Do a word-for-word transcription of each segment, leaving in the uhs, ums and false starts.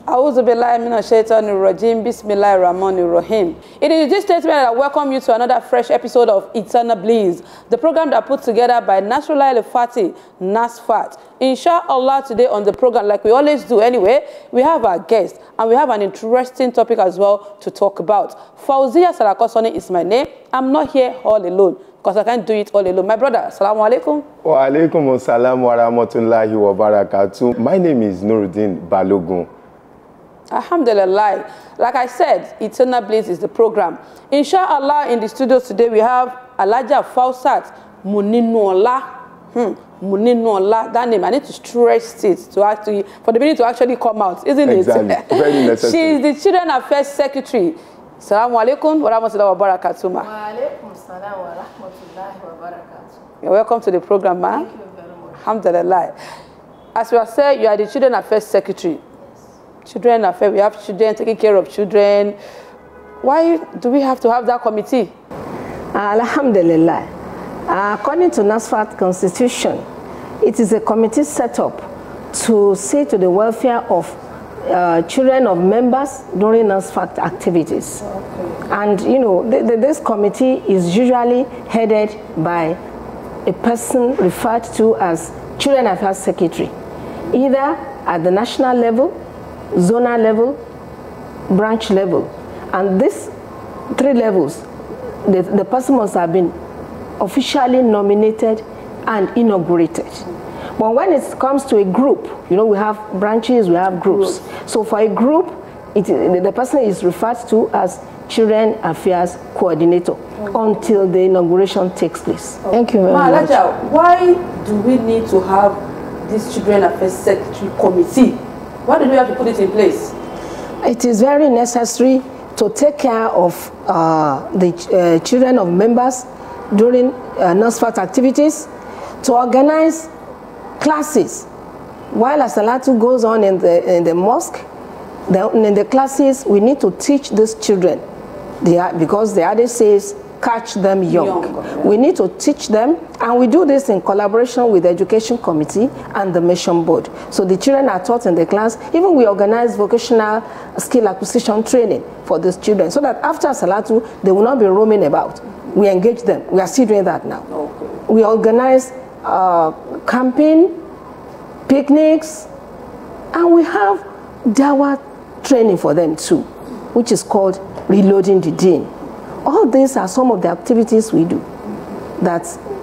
A'udhu billahi minash shaitanir rajim. Bismillahir rahmanir rahim. It is this statement that I welcome you to another fresh episode of Eternal Bliss, the program that put together by Nasrullah El-Fati, NASFAT. Inshallah, today on the program, like we always do anyway, we have our guest and we have an interesting topic as well to talk about. Fauziya Salakosoni is my name. I'm not here all alone because I can't do it all alone. My brother, assalamu alaikum. Wa alaikum assalam wa rahmatullahi wa barakatuh. My name is Nuruddin Balogun. Alhamdulillah. Like I said, Eternal Bliss is the program. Inshallah, in the studios today, we have Alaja Fausat Muninola. Hmm. Muninola. That name, I need to stress it to actually, for the meaning to actually come out, isn't exactly. it? Very necessary. She is the Children Affairs Secretary. Assalamu alaikum wa rahmatullahi wa barakatuh. Wa alaikum salam wa rahmatullahi wa barakatuh. You're welcome to the program, ma'am. Thank you very much. Alhamdulillah. As we have said, you are the Children Affairs Secretary. Children affairs, we have children, taking care of children. Why do we have to have that committee? Alhamdulillah. Uh, according to NASFAT Constitution, it is a committee set up to see to the welfare of uh, children of members during NASFAT activities. Okay. And you know, the, the, this committee is usually headed by a person referred to as Children Affairs Secretary, either at the national level, zonal level, branch level, and these three levels, the, the person must have been officially nominated and inaugurated. But when it comes to a group, you know, we have branches, we have groups. So for a group, it, the person is referred to as Children Affairs Coordinator until the inauguration takes place. Thank you very Ma, much. Alaja, why do we need to have this Children Affairs Secretary Committee? Why did we have to put it in place? It is very necessary to take care of uh, the uh, children of members during uh, NASFAT activities, to organize classes. While As-Salatu goes on in the, in the mosque, the, in the classes, we need to teach these children, they are, because the Hadith says, catch them young. young. We need to teach them, and we do this in collaboration with the Education Committee and the Mission Board. So the children are taught in the class. Even we organize vocational skill acquisition training for these children, so that after Salatu, they will not be roaming about. We engage them. We are still doing that now. Okay. We organize uh, camping, picnics, and we have Dawah training for them too, which is called Reloading the Deen. All these are some of the activities we do that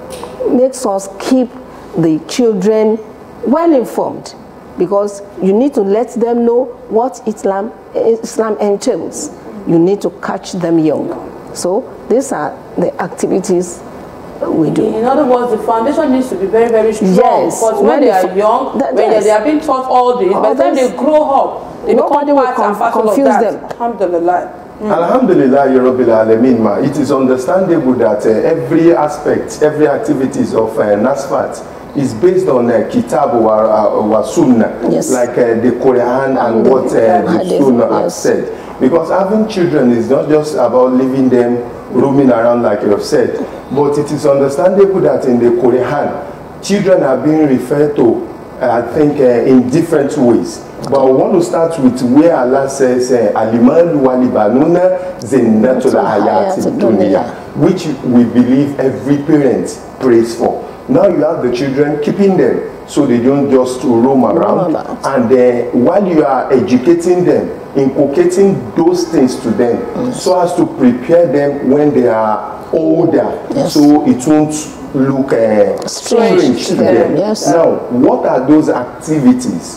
makes us keep the children well informed, because you need to let them know what Islam, Islam entails. You need to catch them young. So these are the activities we do. In other words, the foundation needs to be very, very strong. Yes. Because when, when they are young, that, when yes. they are being taught all this, by the time they grow up, they nobody become will part conf and parcel confuse of that. them. Alhamdulillah. Mm. Alhamdulillah, Rabbil Alameen, ma. It is understandable that uh, every aspect, every activities of uh, NASFAT is based on uh, Kitab or, uh, or Sunnah, yes. like uh, the Quran and, and what uh, the Sunnah yes. has said. Because having children is not just about leaving them roaming around like you have said, but it is understandable that in the Quran, children are being referred to, uh, I think, uh, in different ways. But I want to start with where Allah says, Aliman walibanuna zinnatul hayati dunya, which we believe every parent prays for. Now you have the children, keeping them so they don't just roam around. And uh, while you are educating them, inculcating those things to them, yes. so as to prepare them when they are older, yes. so it won't look uh, strange, strange to them. them. Yes. Now, what are those activities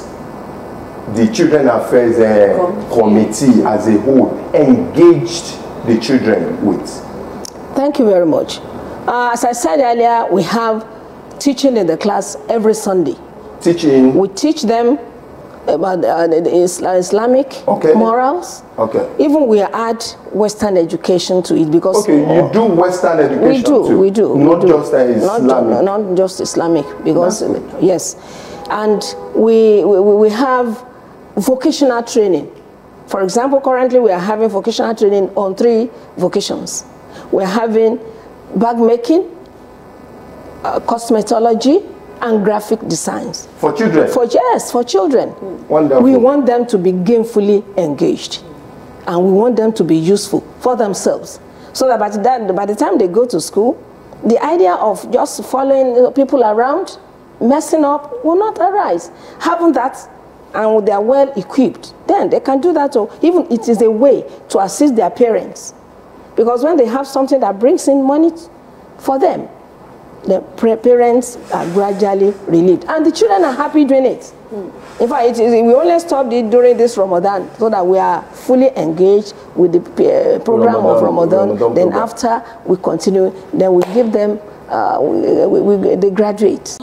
the Children Affairs uh, Committee as a whole engaged the children with? Thank you very much. Uh, as I said earlier, we have teaching in the class every Sunday. Teaching? We teach them about uh, the Islamic okay. morals. Okay. Even we add Western education to it, because okay, you do Western education we do, too. We do. Not we do. just uh, Islamic. Not, not just Islamic, because yes, and we we, we have vocational training. For example, currently we are having vocational training on three vocations. We're having bag making, uh, cosmetology, and graphic designs. For children? For, yes, for children. Wonderful. We want them to be gainfully engaged, and we want them to be useful for themselves. So that by the, time, by the time they go to school, the idea of just following people around, messing up, will not arise. Having that, and they are well equipped, then they can do that. Or even it is a way to assist their parents. Because when they have something that brings in money for them, the parents are gradually relieved. And the children are happy doing it. Mm. In fact, it is, we only stopped it during this Ramadan so that we are fully engaged with the uh, program Ramadan, of Ramadan. Ramadan then program. After we continue, then we give them, uh, we, we, we, they graduate.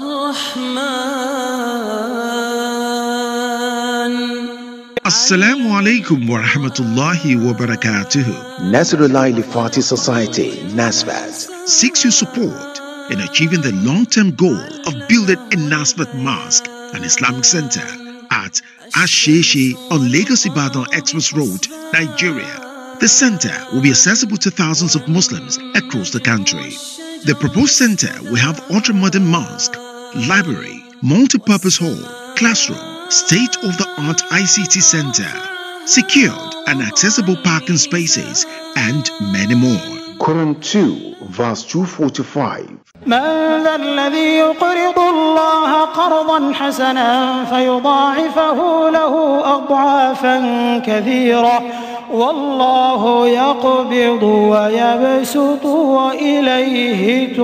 Assalamu alaikum wa rahmatullahi wa barakatuhu. Nasrullah Al-Fatih Society, NASFAT, seeks your support in achieving the long-term goal of building a NASFAT mosque and Islamic center at Asheshe on Lagos-Ibadan Express Road, Nigeria. The center will be accessible to thousands of Muslims across the country. The proposed center will have ultra-modern mosque, library, multi-purpose hall, classroom, state-of-the-art I C T center, secured and accessible parking spaces, and many more. Quran two, verse two forty-five. من ذا الذي يقرض الله قرضا حسنا فيضاعفه له أضعافا كثيرة والله يقبض ويبسط وإليه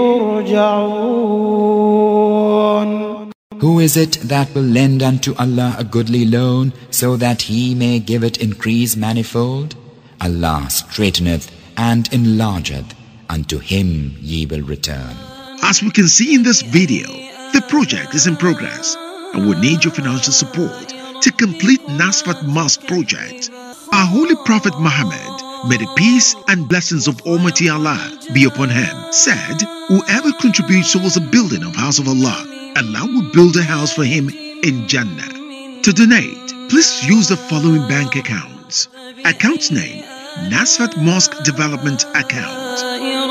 ترجعون. Who is it that will lend unto Allah a goodly loan, so that He may give it increase manifold? Allah straiteneth and enlargeth, unto Him ye will return. As we can see in this video, the project is in progress and we need your financial support to complete NASFAT Mosque project. Our Holy Prophet Muhammad, may the peace and blessings of Almighty Allah be upon him, said, whoever contributes towards the building of House of Allah, Allah will build a house for him in Jannah. To donate, please use the following bank accounts. Account name, NASFAT Mosque Development Account.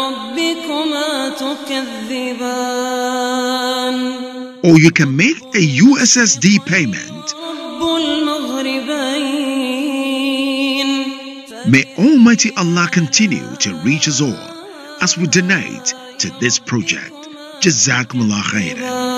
Or you can make a U S S D payment. May Almighty Allah continue to reach us all as we donate to this project. Jazakumullah khairan.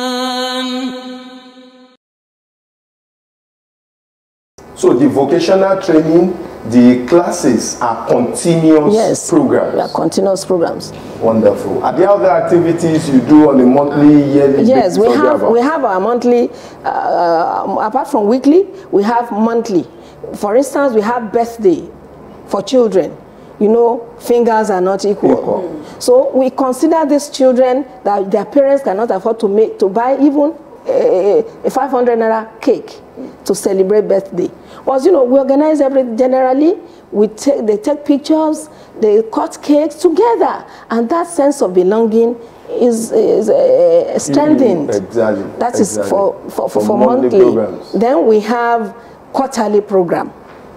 So the vocational training, the classes are continuous yes, programs. They are continuous programs. Wonderful. Are there other activities you do on a monthly, yearly yes, basis? Yes, we have we have our monthly. Uh, apart from weekly, we have monthly. For instance, we have birthday for children. You know, fingers are not equal. equal. Mm. So we consider these children that their parents cannot afford to make to buy even a, a five hundred naira cake to celebrate birthday. But you know, we organize everything generally. We take, they take pictures, they cut cakes together, and that sense of belonging is, is uh, strengthened. Mm, exactly. That exactly. is for for, for, for, for monthly. monthly. Then we have quarterly program.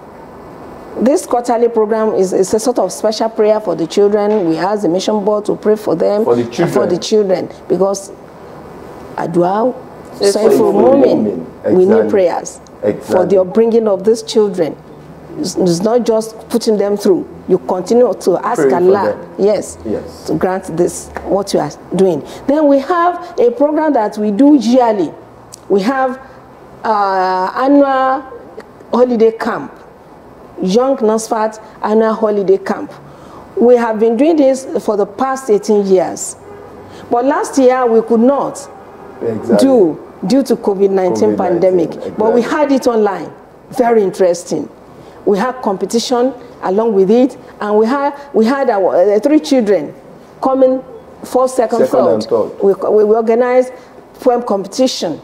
This quarterly program is, is a sort of special prayer for the children. We ask the mission board to pray for them, for the children, for the children because adua, for moment, exactly. we need prayers exactly. for the upbringing of these children. It's, it's not just putting them through. You continue to ask pray Allah, yes, yes, to grant this what you are doing. Then we have a program that we do yearly. We have uh, annual holiday camp. Young NASFAT annual holiday camp. We have been doing this for the past eighteen years. But last year we could not exactly. do due to COVID nineteen pandemic. Exactly. But we had it online. Very interesting. We had competition along with it, and we had we had our uh, three children coming first, second, second third. And third. We, we organized poem competition.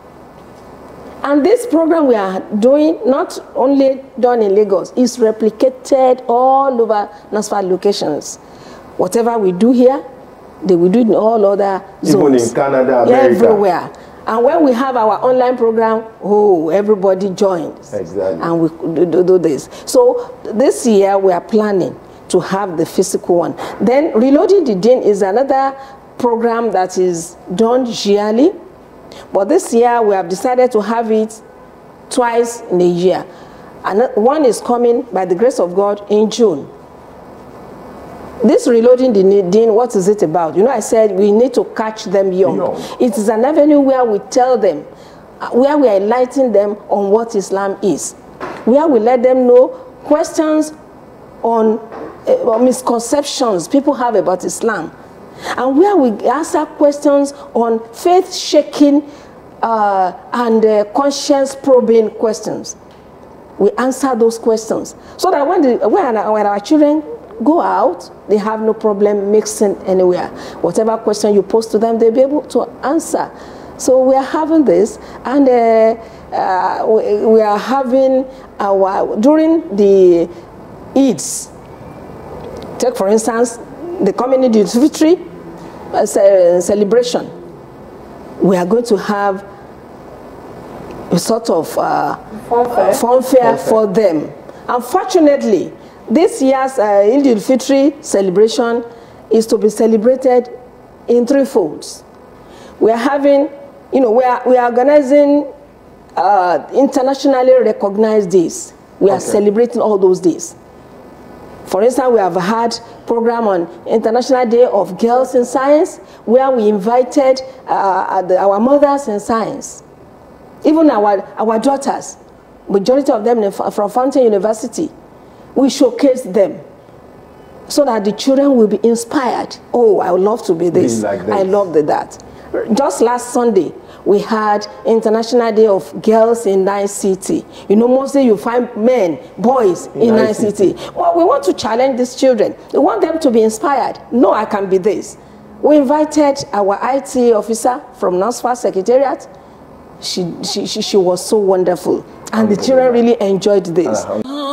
And this program we are doing, not only done in Lagos, is replicated all over NASFAT locations. Whatever we do here, they will do it in all other zones. Even in Canada, America. Everywhere. And when we have our online program, oh, everybody joins. Exactly. And we do, do this. So this year we are planning to have the physical one. Then Reloading the Deen is another program that is done yearly, but this year we have decided to have it twice in a year. And one is coming, by the grace of God, in June. This reloading the deen, what is it about? You know, I said we need to catch them young. young. It is an avenue where we tell them, where we are enlightening them on what Islam is, where we let them know questions on uh, misconceptions people have about Islam, and where we answer questions on faith-shaking uh, and uh, conscience-probing questions. We answer those questions so that when, the, when, when our children go out, they have no problem mixing anywhere. Whatever question you pose to them, they'll be able to answer. So we are having this, and uh, uh, we, we are having our, during the Eids, take for instance, the coming Eid al-Fitr uh, celebration, we are going to have a sort of uh, funfair, funfair for them. Unfortunately, this year's uh, Eid al-Fitr celebration is to be celebrated in three folds. We are having, you know, we are, we are organizing uh, internationally recognized days. We are okay. celebrating all those days. For instance, we have had a program on International Day of Girls in Science, where we invited uh, the, our mothers in science. Even our, our daughters, majority of them from Fountain University, we showcase them so that the children will be inspired. Oh, I would love to be this. Be like this. I love the, that. Just last Sunday, we had International Day of Girls in I C T. You know, mostly you find men, boys in, in I C T. Well, we want to challenge these children. We want them to be inspired. No, I can be this. We invited our I T officer from NASFAT Secretariat. She, she, she, she was so wonderful. And the children really enjoyed this.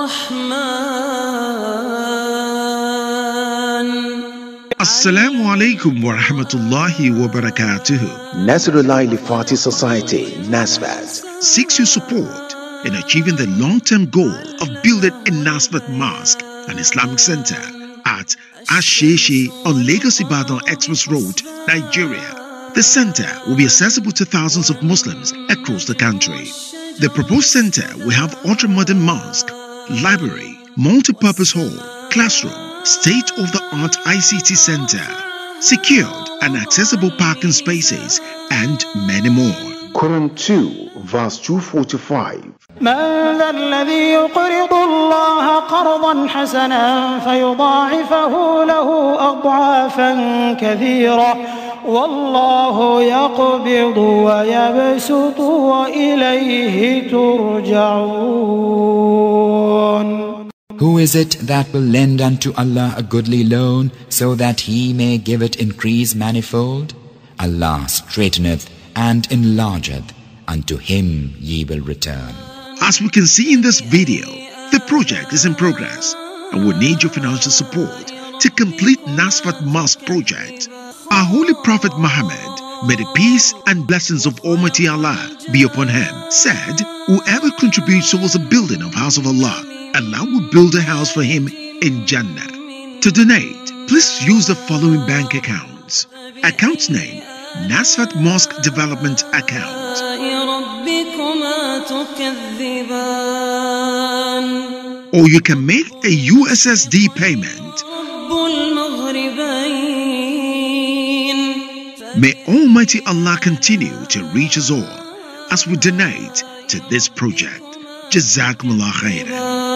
Assalamu alaikum wa rahmatullahi wa barakatuhu. Nasrullah Al-Fatih Society, NASFAT, seeks your support in achieving the long-term goal of building a NASFAT Mosque and Islamic Center at Asheshe on Lagos-Ibadan Express Road, Nigeria. The center will be accessible to thousands of Muslims across the country. The proposed center will have ultra-modern mosque, library, multi-purpose hall, classroom, state-of-the-art I C T center, secured and accessible parking spaces, and many more. Quran two, verse two forty-five. من ذا الذي يقرض الله قرضا حسنا فيضاعفه له أضعافا كثيرة والله يقبض ويبسط وإليه ترجعون. Who is it that will lend unto Allah a goodly loan, so that He may give it increase manifold? Allah straiteneth and enlargeth, unto Him ye will return. As we can see in this video, the project is in progress and we need your financial support to complete NASFAT Mosque project. Our Holy Prophet Muhammad, may the peace and blessings of Almighty Allah be upon him, said, whoever contributes towards the building of House of Allah, Allah will build a house for him in Jannah. To donate, please use the following bank accounts. Account name, NASFAT Mosque Development Account. Or you can make a U S S D payment. May Almighty Allah continue to reach us all as we donate to this project. Jazakumullah khairan.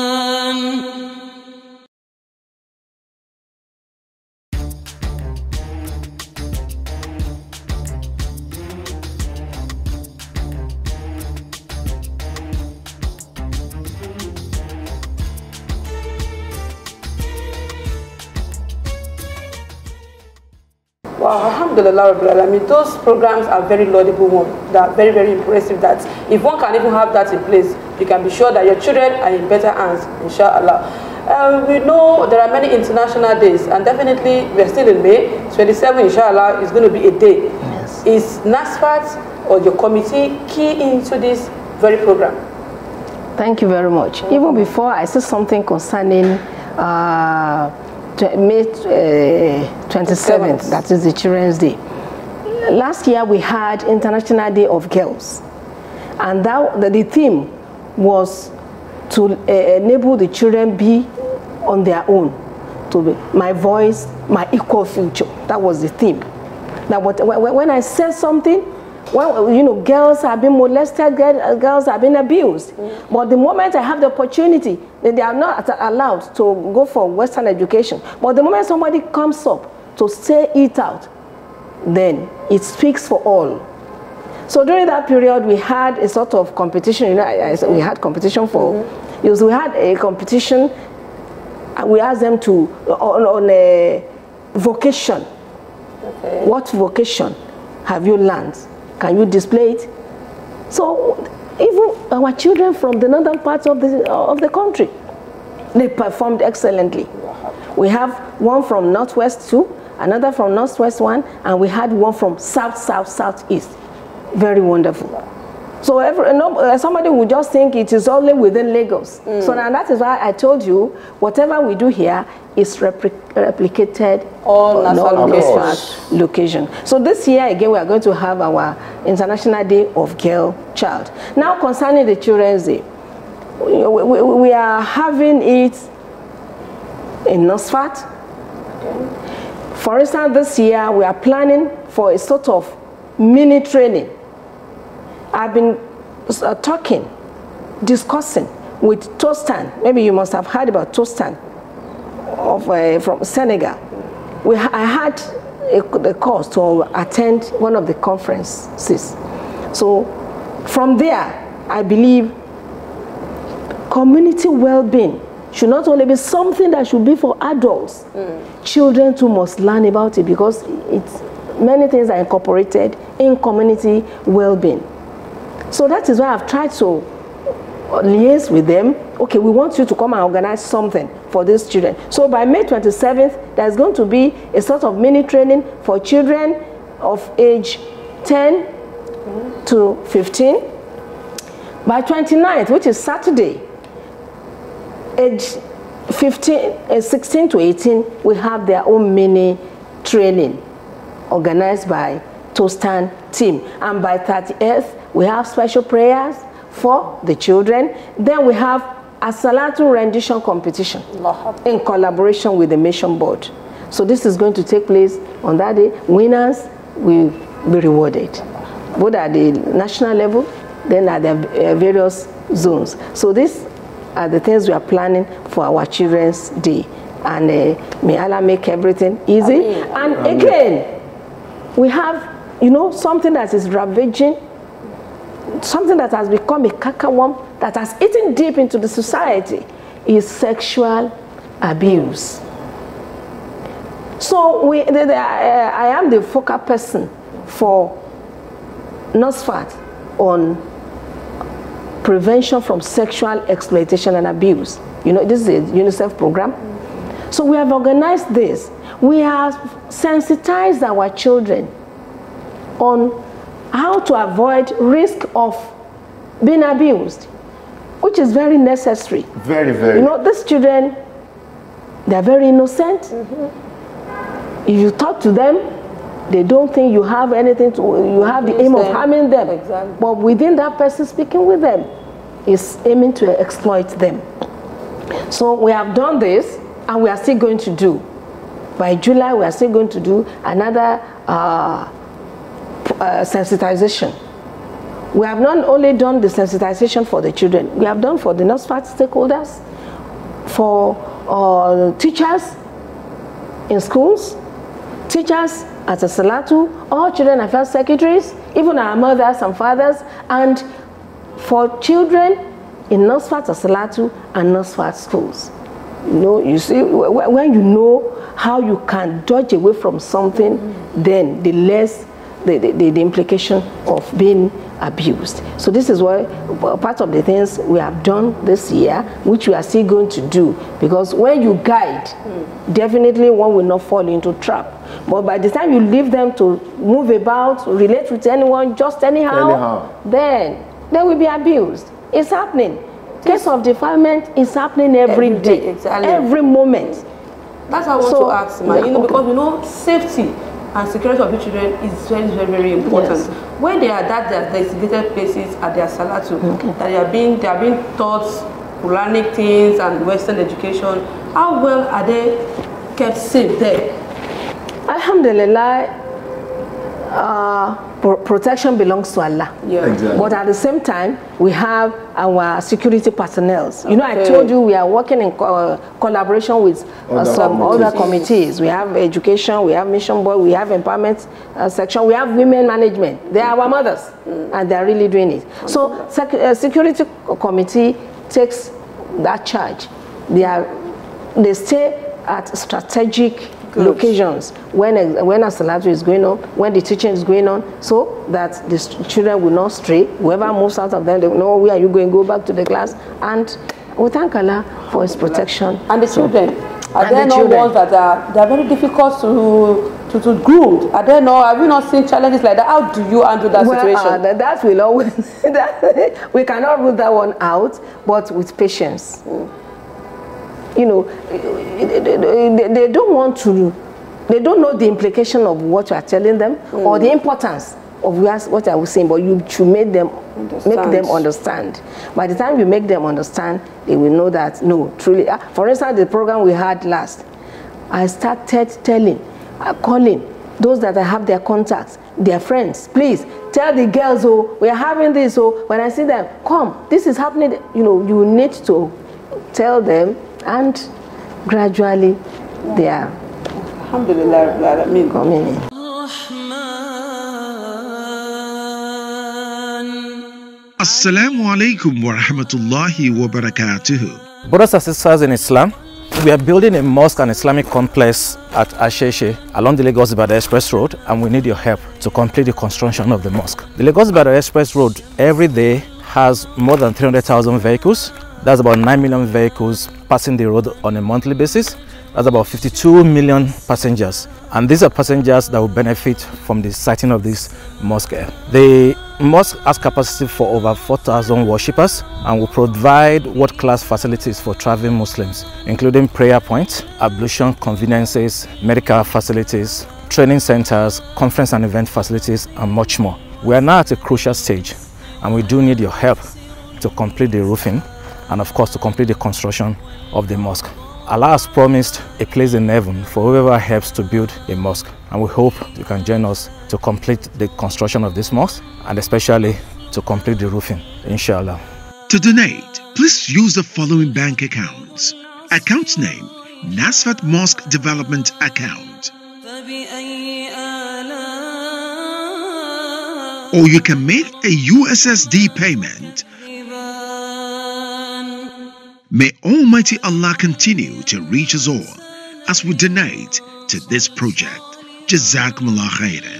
Wow, alhamdulillah, I mean, those programs are very laudable ones. They are very, very impressive. That if one can even have that in place, you can be sure that your children are in better hands, inshallah. Uh, we know there are many international days, and definitely we're still in May. twenty-seven, inshallah, is going to be a day. Yes. Is NASFAT or your committee key into this very program? Thank you very much. Mm-hmm. Even before I said something concerning uh, May uh, twenty-seventh, that is the Children's Day. Last year we had International Day of Girls, and that the, the theme was to uh, enable the children be on their own, to be my voice, my equal future. That was the theme. Now, what, when I said something, well, you know, girls have been molested, girls have been abused. Mm-hmm. But the moment I have the opportunity, they are not allowed to go for Western education. But the moment somebody comes up to say it out, then it speaks for all. So during that period, we had a sort of competition. You know, I, I, we had competition for. Mm-hmm. Yes, we had a competition. And we asked them to on, on a vocation. Okay. What vocation have you learned? Can you display it? So even our children from the northern parts of the of the country, they performed excellently. We have one from Northwest two, another from Northwest one, and we had one from South, South, Southeast. Very wonderful. So every, no, somebody would just think it is only within Lagos. Mm. So now that is why I told you, whatever we do here is repli replicated all national location. So this year again, we are going to have our International Day of Girl Child. Now concerning the Children's Day, we, we, we are having it in NOSFAT. Okay. For instance, this year we are planning for a sort of mini training. I've been uh, talking, discussing with Tostan. Maybe you must have heard about Tostan of, uh, from Senegal. We ha I had a, a course to attend one of the conferences. So from there, I believe community well-being should not only be something that should be for adults. Mm. Children too must learn about it, because it's, many things are incorporated in community well-being. So that is why I've tried to liaise with them. Okay, we want you to come and organize something for these children. So by May twenty-seventh, there's going to be a sort of mini training for children of age ten to fifteen. By twenty-ninth, which is Saturday, age fifteen, sixteen to eighteen, we have their own mini training organized by Tostan team. And by thirtieth, we have special prayers for the children. Then we have a Salatu rendition competition in collaboration with the mission board. So this is going to take place on that day. Winners will be rewarded, both at the national level, then at the various zones. So these are the things we are planning for our Children's Day. And uh, may Allah make everything easy. Amen. And Amen. Again, we have, you know, something that is ravaging, something that has become a cacaworm, that has eaten deep into the society, is sexual abuse. So we, the, the, uh, I am the focal person for NOSFAT on prevention from sexual exploitation and abuse. You know, this is a UNICEF program. So we have organized this. We have sensitized our children on how to avoid risk of being abused, which is very necessary. Very, very. You know, these children, they're very innocent. Mm-hmm. If you talk to them, they don't think you have anything to, you have the aim of harming them. Exactly. But within that person speaking with them is aiming to exploit them. So we have done this, and we are still going to do. By July, we are still going to do another uh, Uh, sensitization. We have not only done the sensitization for the children, we have done for the NOSFAT stakeholders, for uh, teachers in schools, teachers at a Salatu, all children affairs secretaries, even our mothers and fathers, and for children in NOSFAT, Salatu, and NOSFAT schools. You know, you see, when you know how you can dodge away from something, mm-hmm. then the less The, the, the implication of being abused. So this is why part of the things we have done this year, which we are still going to do, because when you guide, mm. definitely one will not fall into trap. But by the time you leave them to move about, relate with anyone, just anyhow, anyhow. then they will be abused. It's happening. Case of defilement is happening every, every day, day exactly. every moment. That's what I want So, to ask, ma. yeah, You know, okay. because we know safety and security of the children is very, very, very important. Yes. When they are at their designated places at their salatu, Okay. that they are being they are being taught Quranic things and Western education, how well are they kept safe there? Alhamdulillah, uh, pro protection belongs to Allah. Yeah. Exactly. But at the same time, we have our security personnel. You know, I Okay. told you we are working in co uh, collaboration with uh, Other some committees. other committees. We have education, we have mission board, we have empowerment uh, section, we have women management. They are our mothers, and they are really doing it. So, sec uh, security committee takes that charge. They are, they stay at strategic Good. locations when a, when a salatu is going on, when the teaching is going on, so that the st- children will not stray. Whoever moves out of them, they will know where are you going, go back to the class. And we thank Allah for His protection. And the So- children, are And there the no children. ones that are they are very difficult to to to groom? Are there no? Have you not seen challenges like that? How do you handle that Well, situation? uh, that, that will always, that, we cannot rule that one out, but with patience. You know, they, they, they don't want to, they don't know the implication of what you are telling them or the importance of what I was saying, but you should make them, make them understand. By the time you make them understand, they will know that, no, truly. Uh, for instance, the program we had last, I started telling, uh, calling those that I have their contacts, their friends, please tell the girls, oh, we are having this, oh, when I see them, come, this is happening, you know, you need to tell them, and gradually they are Alhamdulillah, Rabbil Alameen. coming in. Assalamu alaikum wa rahmatullahi wa barakatuhu. Brothers and sisters in Islam, we are building a mosque and Islamic complex at Asheshe along the Lagos-Ibadan Express Road, and we need your help to complete the construction of the mosque. The Lagos-Ibadan Express Road every day has more than three hundred thousand vehicles. That's about nine million vehicles passing the road on a monthly basis. That's about fifty-two million passengers. And these are passengers that will benefit from the siting of this mosque. The mosque has capacity for over four thousand worshippers and will provide world-class facilities for traveling Muslims, including prayer points, ablution conveniences, medical facilities, training centers, conference and event facilities, and much more. We are now at a crucial stage, and we do need your help to complete the roofing and of course to complete the construction of the mosque. Allah has promised a place in heaven for whoever helps to build a mosque, and we hope you can join us to complete the construction of this mosque and especially to complete the roofing, inshallah. To donate, please use the following bank accounts. Account name, Nasfat Mosque Development Account. Or you can make a U S S D payment. May Almighty Allah continue to reach us all as we donate to this project. Jazakumullah khairan.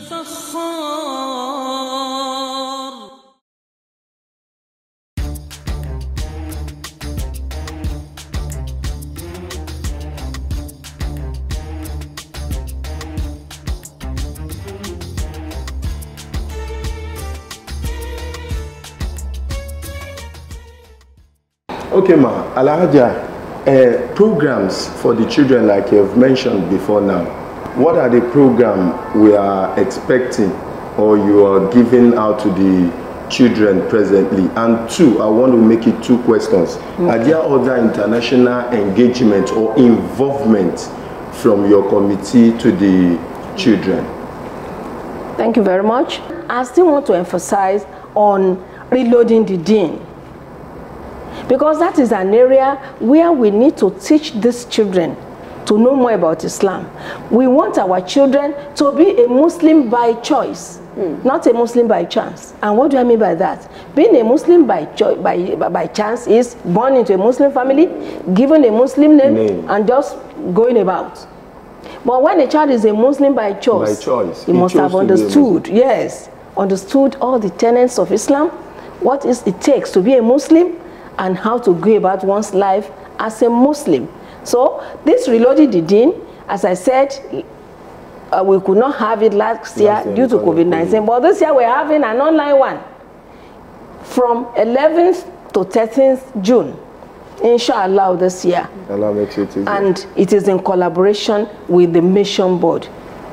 Okay, ma, Alhaja, uh, programs for the children like you've mentioned before now. What are the programs we are expecting or you are giving out to the children presently? And two, I want to make it two questions. Okay. Are there other international engagement or involvement from your committee to the children? Thank you very much. I still want to emphasize on reloading the deen, because that is an area where we need to teach these children to know more about Islam. We want our children to be a Muslim by choice, mm. not a Muslim by chance. And what do I mean by that? Being a Muslim by, by, by chance is born into a Muslim family, given a Muslim name, name, and just going about. But when a child is a Muslim by choice, by choice. he, he must have understood, yes, understood all the tenets of Islam, what is it takes to be a Muslim, and how to go about one's life as a Muslim. So this reloading the deen, as I said, uh, we could not have it last year last due to COVID nineteen, but this year we're having an online one from eleventh to thirteenth June. inshallah, this year. Allah makes it easy. And it is in collaboration with the mission board.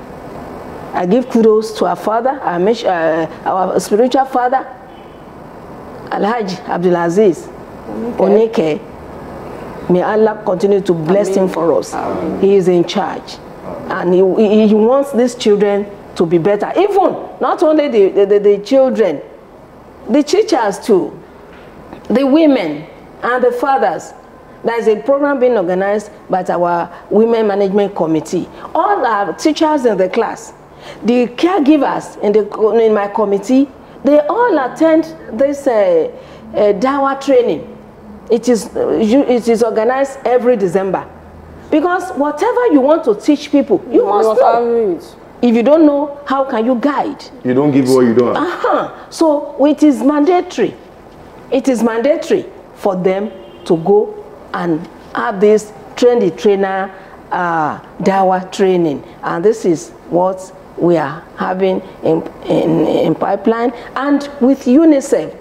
I give kudos to our father, our, uh, our spiritual father, Alhaji Abdulaziz Onike. May Allah continue to bless Amen. him for us. Amen. He is in charge. And he, he wants these children to be better. Even, not only the, the, the children, the teachers too, the women and the fathers. There is a program being organized by our Women Management Committee. All our teachers in the class, the caregivers in, the, in my committee, they all attend this uh, uh, Dawa training. It is, uh, it is organized every December. Because whatever you want to teach people, you, you must know. If you don't know, how can you guide? You don't give what you don't have. Uh-huh. So it is mandatory. It is mandatory for them to go and have this train the trainer uh, Dawa training. And this is what we are having in, in, in pipeline. And with UNICEF,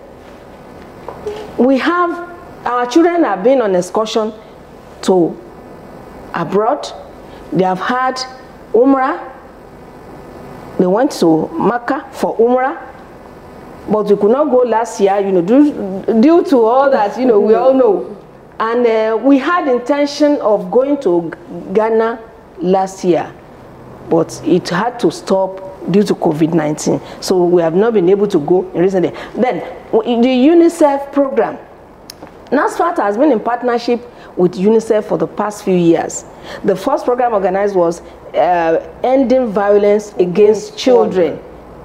we have, our children have been on excursion to abroad. They have had Umrah. They went to Mecca for Umrah. But we could not go last year, you know, due, due to all that, you know, we all know. And uh, we had intention of going to Ghana last year, but it had to stop due to COVID nineteen. So we have not been able to go in recent days. Then, the UNICEF program. NASFAT has been in partnership with UNICEF for the past few years. The first program organized was uh, Ending Violence Against Children.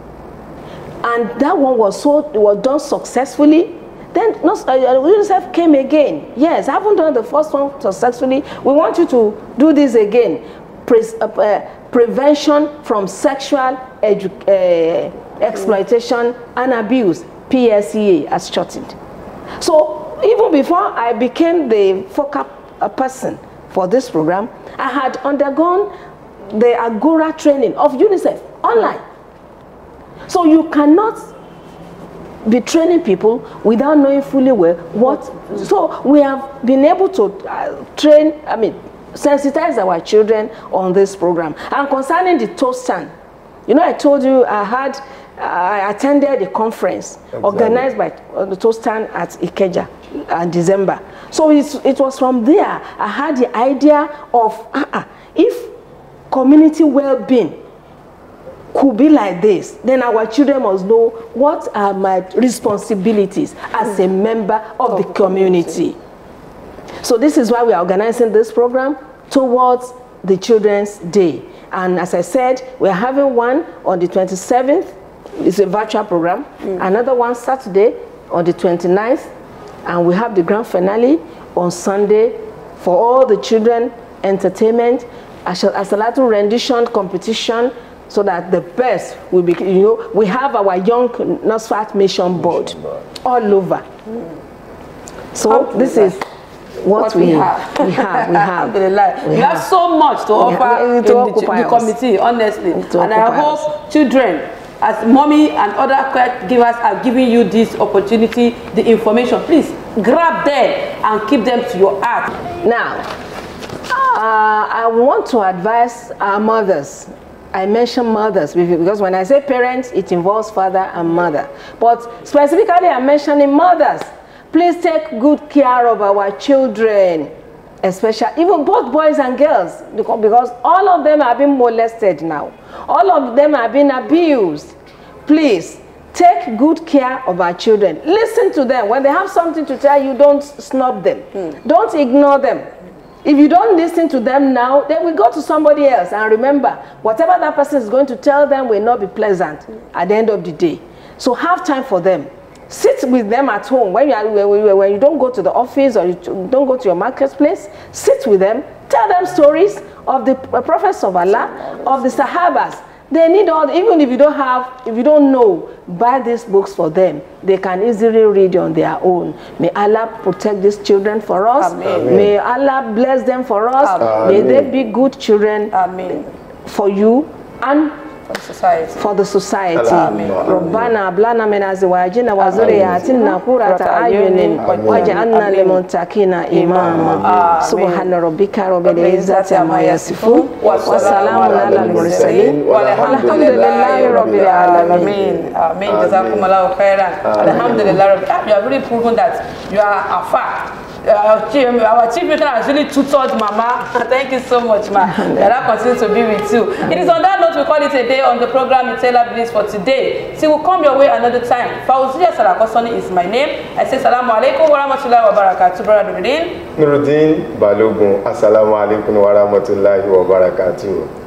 And that one was so it was done successfully. Then uh, UNICEF came again. Yes, I haven't done the first one successfully. We want you to do this again. Pre uh, uh, prevention from sexual edu uh, exploitation and abuse, P S E A as shortened. So even before I became the focal person for this program, I had undergone the Agora training of UNICEF online. So you cannot be training people without knowing fully well what. So we have been able to uh, train, I mean, sensitize our children on this program. And concerning the toast stand, you know, I told you I had, uh, I attended a conference exactly. organized by uh, the toast stand at Ikeja in December. So it's, it was from there I had the idea of uh, uh, if community well-being could be like this, then our children must know what are my responsibilities as a member of the community. So this is why we are organizing this program towards the Children's Day. And as I said, we are having one on the twenty-seventh. It's a virtual program. Mm. Another one Saturday on the twenty-ninth. And we have the grand finale on Sunday for all the children, entertainment, a Salatu rendition competition, so that the best will be, you know, we have our young NASFAT mission board all over. Mm. So this is what, what we, we have. We have, we have. we you have. have so much to offer yeah, in the, the committee, honestly. And I hope us. children, as mommy and other caregivers are giving you this opportunity, the information, please grab them and keep them to your heart. Now, uh, I want to advise our mothers. I mention mothers because when I say parents, it involves father and mother. But specifically, I'm mentioning mothers. Please take good care of our children, especially even both boys and girls, because all of them are being molested now. All of them are being abused. Please take good care of our children. Listen to them. When they have something to tell you, don't snub them. Hmm. Don't ignore them. If you don't listen to them now, then we go to somebody else. And remember, whatever that person is going to tell them will not be pleasant at the end of the day. So have time for them. Sit with them at home. When you, are, when you don't go to the office or you don't go to your marketplace, sit with them. Tell them stories of the prophets of Allah, of the Sahabas. They need all, even if you don't have, if you don't know, buy these books for them. They can easily read on their own. May Allah protect these children for us. Amen. May Allah bless them for us. Amen. May they be good children Amen. for you and for the society. For the society. Amen. ربنا أبلنا من أزواجنا وذرياتنا قرة أعين واجعلنا للمتقين إماما سبحان ربك رب العزة عما يصفون وسلام على المرسلين والحمد لله رب العالمين. Amen. Jazakumullahu khairan. Alhamdulillah. You have really proven that you are a fact. Our chief, our chief matron has really tutored Mama. Thank you so much, ma. May Allah continue to be with you. It is on that note we call it a day on the program Itela Bliss for today. See, we'll come your way another time. Fawzia Salakosoni is my name. I say salamu alaikum wa rahmatullahi wa barakatuh. Brother Nuruddin. Nuruddin Balogun. Assalamu alaikum wa rahmatullahi wa barakatuh.